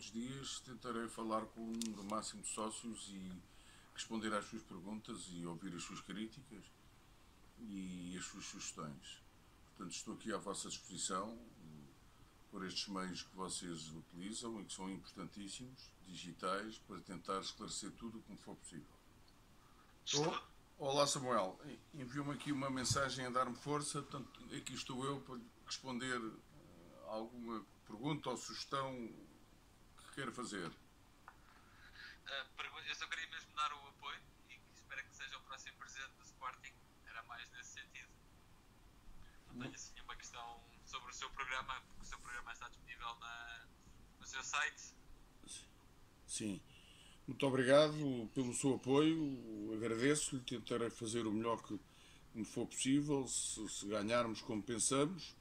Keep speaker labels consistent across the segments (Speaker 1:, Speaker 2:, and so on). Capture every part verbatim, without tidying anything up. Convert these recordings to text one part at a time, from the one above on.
Speaker 1: dos dias tentarei falar com um número máximo de sócios e responder às suas perguntas e ouvir as suas críticas e as suas sugestões. Portanto, estou aqui à vossa disposição por estes meios que vocês utilizam e que são importantíssimos, digitais, para tentar esclarecer tudo como for possível. Estou? Olá, Samuel. Enviou-me aqui uma mensagem a dar-me força, portanto, aqui estou eu para responder a alguma pergunta ou sugestão que queira fazer.
Speaker 2: Uh, eu só queria mesmo dar o apoio e espero que seja o próximo presidente do Sporting. Era mais nesse sentido. Não tenho assim nenhuma questão sobre o seu programa, porque o seu programa está disponível na, no seu site.
Speaker 1: Sim. Muito obrigado pelo seu apoio, agradeço-lhe, tentarei fazer o melhor que me for possível, se, se ganharmos como pensamos,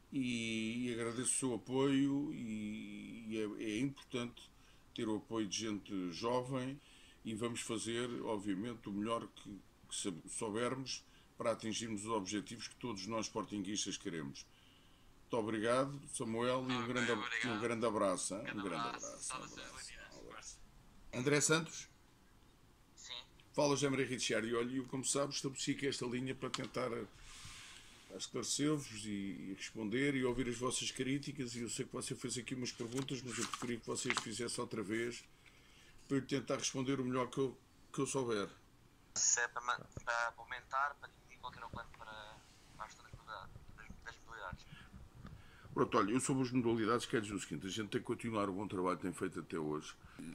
Speaker 1: e, e agradeço o seu apoio, e, e é, é importante ter o apoio de gente jovem, e vamos fazer, obviamente, o melhor que, que soubermos para atingirmos os objetivos que todos nós sportinguistas queremos. Muito obrigado, Samuel, e um,
Speaker 2: okay,
Speaker 1: grande, um grande abraço.
Speaker 2: Um grande,
Speaker 1: um grande
Speaker 2: abraço.
Speaker 1: abraço.
Speaker 2: Um
Speaker 1: abraço,
Speaker 2: um abraço.
Speaker 1: André Santos?
Speaker 2: Sim.
Speaker 1: Fala, José Maria Richiar, e olha, eu, como sabes, estabeleci aqui esta linha para tentar esclarecer-vos e, e responder e ouvir as vossas críticas, e eu sei que você fez aqui umas perguntas, mas eu preferia que vocês fizessem outra vez para eu tentar responder o melhor que eu, que eu souber.
Speaker 2: Se é para, para aumentar, para diminuir, qualquer plano para a gestão das modalidades.
Speaker 1: Pronto, olha, eu sobre as modalidades quero dizer o seguinte: a gente tem que continuar o bom trabalho que tem feito até hoje.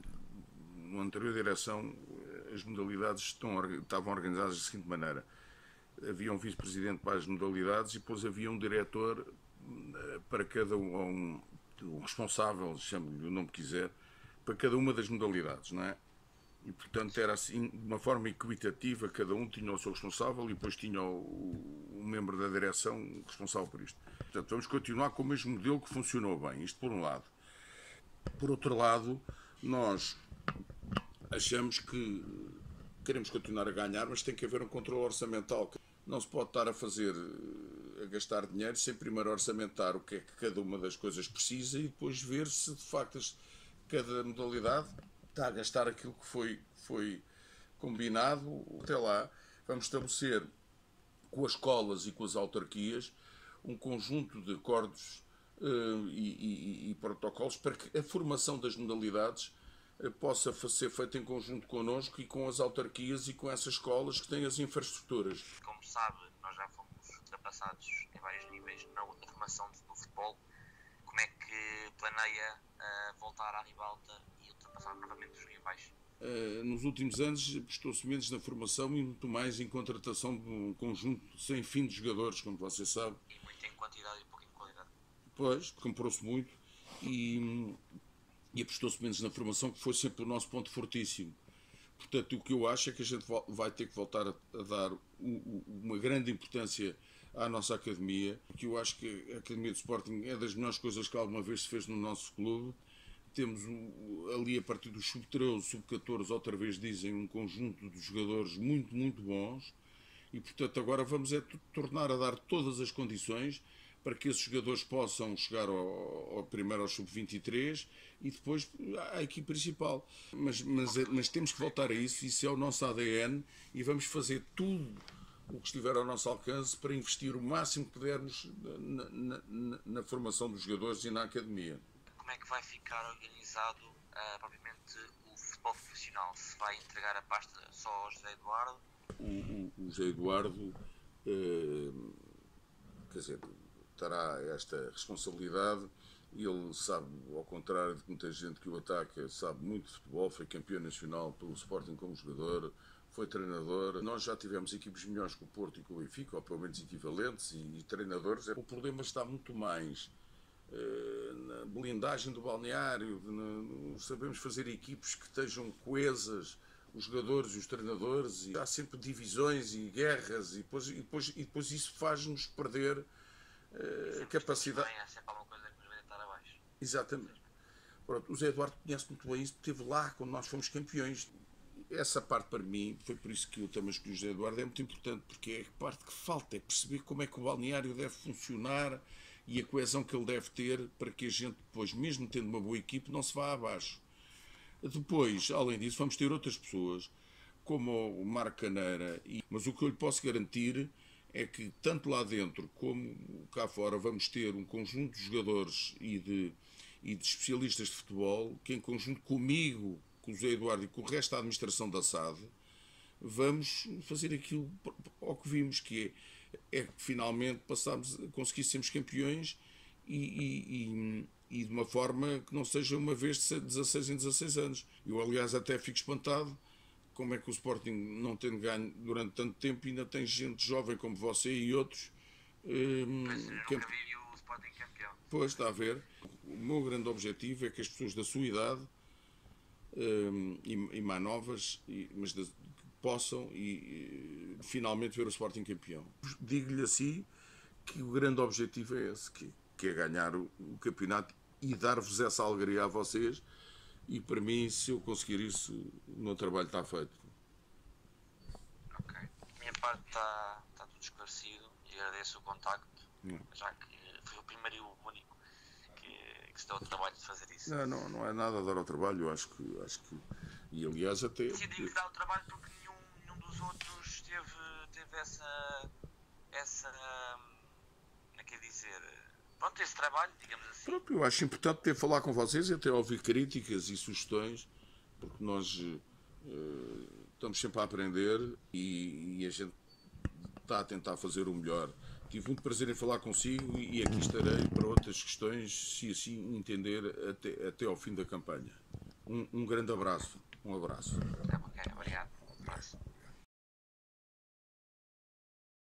Speaker 1: Na anterior direção, as modalidades estão, estavam organizadas da seguinte maneira: havia um vice-presidente para as modalidades e depois havia um diretor para cada um, um responsável, chame-lhe o nome que quiser, para cada uma das modalidades, não é? E, portanto, era assim, de uma forma equitativa, cada um tinha o seu responsável e depois tinha o, o membro da direção responsável por isto. Portanto, vamos continuar com o mesmo modelo que funcionou bem, isto por um lado. Por outro lado, nós achamos que queremos continuar a ganhar, mas tem que haver um controle orçamental. Não se pode estar a fazer, a gastar dinheiro sem primeiro orçamentar o que é que cada uma das coisas precisa e depois ver se de facto cada modalidade está a gastar aquilo que foi, foi combinado. Até lá, vamos estabelecer com as escolas e com as autarquias um conjunto de acordos uh, e, e, e protocolos para que a formação das modalidades uh, possa ser feita em conjunto connosco e com as autarquias e com essas escolas que têm as infraestruturas.
Speaker 2: Como sabe, nós já fomos ultrapassados em vários níveis na, na formação do futebol. Como é que planeia uh, voltar à ribalta e ultrapassar novamente os rivais?
Speaker 1: Uh, nos últimos anos prestou-se menos na formação e muito mais em contratação de um conjunto sem fim de jogadores, como você sabe.
Speaker 2: E muito em quantidade e pouco em qualidade.
Speaker 1: Pois, comprou-se muito e, e apostou-se menos na formação, que foi sempre o nosso ponto fortíssimo. Portanto, o que eu acho é que a gente vai ter que voltar a, a dar o, o, uma grande importância à nossa academia, porque eu acho que a Academia de Sporting é das melhores coisas que alguma vez se fez no nosso clube. Temos ali, a partir dos sub treze, sub catorze, outra vez dizem, um conjunto de jogadores muito, muito bons, e portanto agora vamos é tornar a dar todas as condições para que esses jogadores possam chegar ao, ao primeiro ao sub vinte e três e depois à equipe principal. Mas, mas, mas temos que voltar a isso, isso é o nosso A D N, e vamos fazer tudo o que estiver ao nosso alcance para investir o máximo que pudermos na, na, na, na formação dos jogadores e na academia.
Speaker 2: Como é que vai ficar organizado uh, propriamente o futebol profissional? Se vai entregar a pasta só ao José Eduardo?
Speaker 1: O, o, o José Eduardo, eh, quer dizer, terá esta responsabilidade. Ele sabe, ao contrário de muita gente que o ataca, sabe muito de futebol, foi campeão nacional pelo Sporting como jogador, foi treinador. Nós já tivemos equipes melhores que o Porto e que o Benfica, ou pelo menos equivalentes, e, e treinadores. O problema está muito mais uh, na blindagem do balneário, na, sabemos fazer equipes que estejam coesas, os jogadores e os treinadores, e há sempre divisões e guerras, e depois, e depois, e depois isso faz-nos perder uh, a capacidade.
Speaker 2: É sempre alguma coisa que nos vai deitar abaixo.
Speaker 1: Exatamente. Pronto, o Zé Eduardo conhece muito bem isso, esteve lá quando nós fomos campeões. Essa parte para mim, foi por isso que eu também escolhi o José Eduardo, é muito importante, porque é a parte que falta, é perceber como é que o balneário deve funcionar e a coesão que ele deve ter para que a gente depois, mesmo tendo uma boa equipe, não se vá abaixo. Depois, além disso, vamos ter outras pessoas, como o Marco Caneira, mas o que eu lhe posso garantir é que tanto lá dentro como cá fora vamos ter um conjunto de jogadores e de, e de especialistas de futebol que, em conjunto comigo, com o José Eduardo e com o resto da administração da S A D, vamos fazer aquilo ao que vimos, que é, é que finalmente passámos, conseguíssemos campeões e, e, e, e de uma forma que não seja uma vez de dezasseis em dezasseis anos. Eu, aliás, até fico espantado como é que o Sporting, não tendo ganho durante tanto tempo, ainda tem gente jovem como você e outros.
Speaker 2: Hum, pois, eu nunca vi o Sporting campeão.
Speaker 1: Pois, está a ver. O meu grande objetivo é que as pessoas da sua idade hum, e, e mais novas, e, mas de, possam e, e finalmente ver o Sporting campeão. Digo-lhe assim que o grande objetivo é esse, que, que é ganhar o, o campeonato e dar-vos essa alegria a vocês. E para mim, se eu conseguir isso, o meu trabalho está feito.
Speaker 2: Ok. Da minha parte está, está tudo esclarecido e agradeço o contacto, não. já que foi o primeiro e o único que, que se deu o trabalho de fazer isso.
Speaker 1: Não, não, não é nada a dar ao trabalho, eu acho que. Acho que e aliás até.
Speaker 2: Decidi dar o trabalho porque nenhum, nenhum dos outros teve, teve essa. essa. como é que é dizer. Pronto, esse trabalho, digamos assim.
Speaker 1: Pronto, eu acho importante ter falar com vocês e até ouvir críticas e sugestões, porque nós uh, estamos sempre a aprender e, e a gente está a tentar fazer o melhor. Tive muito prazer em falar consigo e aqui estarei para outras questões, se assim entender, até, até ao fim da campanha. Um, um grande abraço. Um abraço.
Speaker 2: Ok, obrigado.